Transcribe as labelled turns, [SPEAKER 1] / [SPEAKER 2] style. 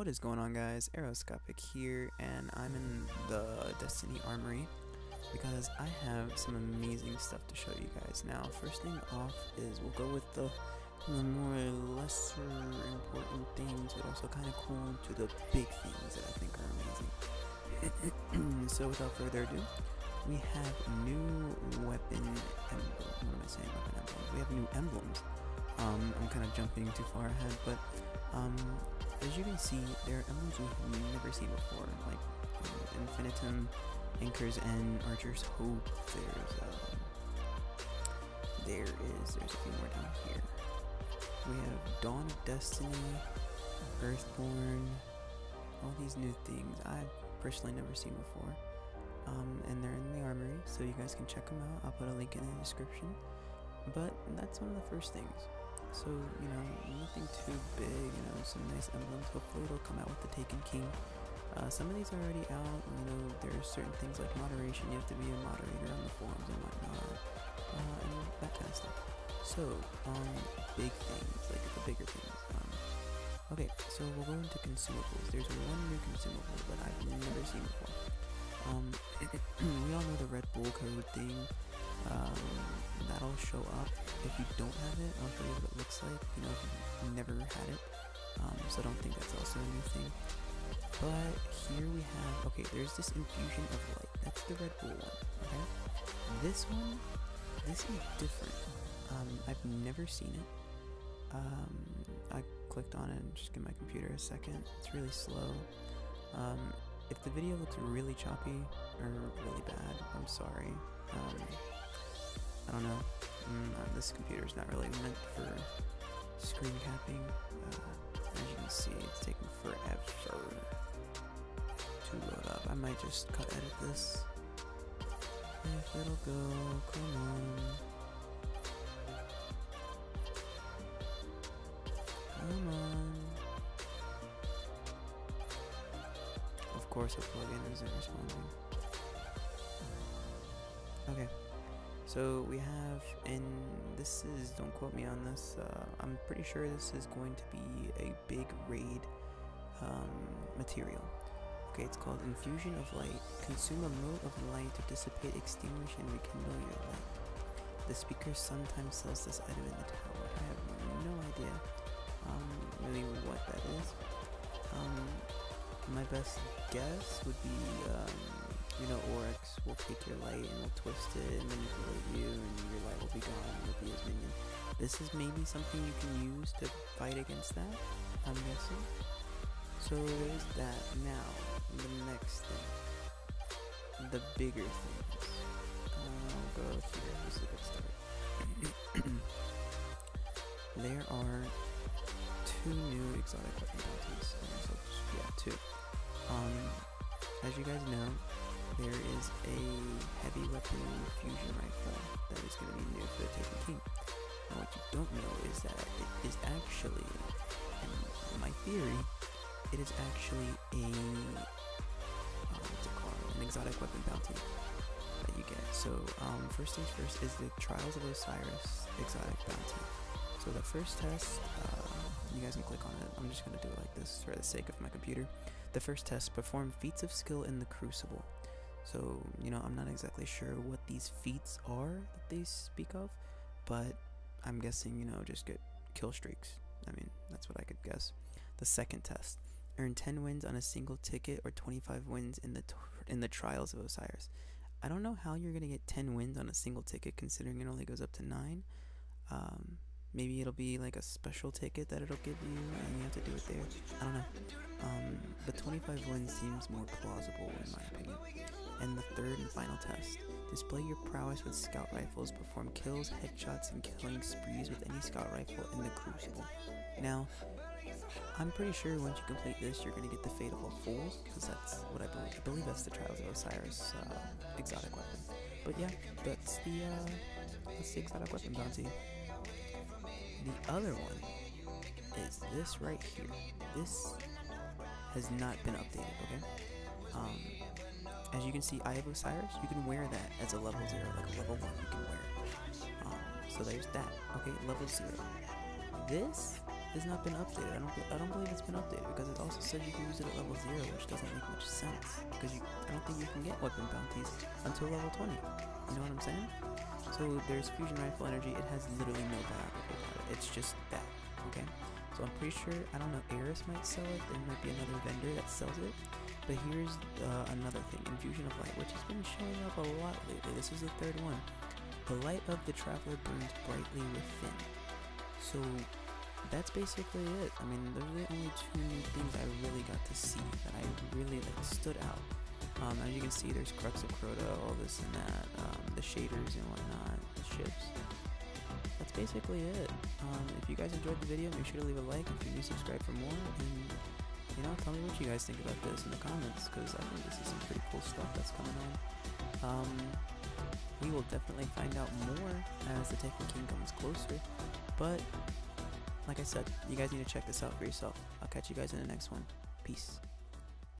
[SPEAKER 1] What is going on, guys? Aeroscopic here, and I'm in the Destiny Armory because I have some amazing stuff to show you guys. Now, first thing off is we'll go with the more lesser important things, but also kind of cool, to the big things that I think are amazing. So without further ado, we have new weapon emblems. What am I saying? Weapon emblems. We have new emblems. I'm kind of jumping too far ahead, but as you can see, there are emblems we've never seen before, like Infinitum, Anchor's End, Archer's Hope. There's a few more down here. We have Dawn of Destiny, Earthborn, all these new things I've personally never seen before. And they're in the armory, so you guys can check them out. I'll put a link in the description. But that's one of the first things. So, you know, nothing too big, you know, some nice emblems. Hopefully it'll come out with the Taken King. Some of these are already out. You know, there's certain things like moderation. You have to be a moderator on the forums and whatnot, and that kind of stuff. So, big things, like the bigger things. Okay, so we'll go into consumables. There's one new consumable that I've never seen before. We all know the Red Bull code thing. That'll show up. If you don't have it, I'll show you what it looks like, you know, if you've never had it. So I don't think that's also a new thing. But here we have, okay, there's this infusion of light. That's the Red Bull one, okay? This is different. I've never seen it. I clicked on it and just give my computer a second. It's really slow. If the video looks really choppy or really bad, I'm sorry. I don't know. This computer's not really meant for screen capping. As you can see, it's taking forever to load up. I might just cut edit this. If it'll go, come on. Come on. Of course, a plugin isn't responding. Okay. So we have, and this is, don't quote me on this, I'm pretty sure this is going to be a big raid material. Okay, it's called Infusion of Light. Consume a mote of light to dissipate, extinguish, and rekindle your light. The speaker sometimes sells this item in the tower. I have no idea really what that is. My best guess would be, you know, Oryx will take your light and will twist it and manipulate you, and your light will be gone and you'll be his minion. This is maybe something you can use to fight against that, I'm guessing. So there's that. Now, the next thing. The bigger things. I'll go here. This is a good start. There are two new exotic weapon bounties. Yeah, two. As you guys know, there is a heavy weapon fusion rifle that is going to be new for the Taken King. Now, what you don't know is that it is actually, in my theory, it is actually a, what's it called, an exotic weapon bounty that you get. So, first things first is the Trials of Osiris exotic bounty. So the first test, you guys can click on it. I'm just going to do it like this for the sake of my computer. The first test, perform feats of skill in the Crucible. So, you know, I'm not exactly sure what these feats are that they speak of, but I'm guessing, you know, just get kill streaks. I mean, that's what I could guess. The second test, earn 10 wins on a single ticket or 25 wins in the Trials of Osiris. I don't know how you're going to get 10 wins on a single ticket considering it only goes up to 9. Maybe it'll be like a special ticket that it'll give you and you have to do it there. I don't know. But 25 wins seems more plausible in my opinion. And the third and final test. Display your prowess with scout rifles. Perform kills, headshots, and killing sprees with any scout rifle in the Crucible. Now, I'm pretty sure once you complete this, you're going to get the Fate of All Fools, because that's what I believe. I believe that's the Trials of Osiris exotic weapon. But yeah, that's the exotic weapon bounty. The other one is this right here. This has not been updated, okay? As you can see, Eye of Osiris, you can wear that as a level 0, like a level 1 you can wear. So there's that, okay, level 0. This has not been updated. I don't believe it's been updated because it also says you can use it at level 0, which doesn't make much sense because I don't think you can get weapon bounties until level 20. You know what I'm saying? So there's fusion rifle energy. It has literally no biography about it. It's just that. Okay. So I'm pretty sure, I don't know, Eris might sell it. There might be another vendor that sells it. But here's another thing, Infusion of Light, which has been showing up a lot lately. This is the third one. The light of the traveler burns brightly within. So that's basically it. I mean, those are the only two new things I really got to see that I really stood out. As you can see, there's Crux of Crota, all this and that, the shaders and whatnot, the ships. That's basically it. If you guys enjoyed the video, make sure to leave a like. If you're new, subscribe for more. And, you know, tell me what you guys think about this in the comments, because I think this is some pretty cool stuff that's coming on. We will definitely find out more as the Taken King comes closer. But, like I said, you guys need to check this out for yourself. I'll catch you guys in the next one. Peace.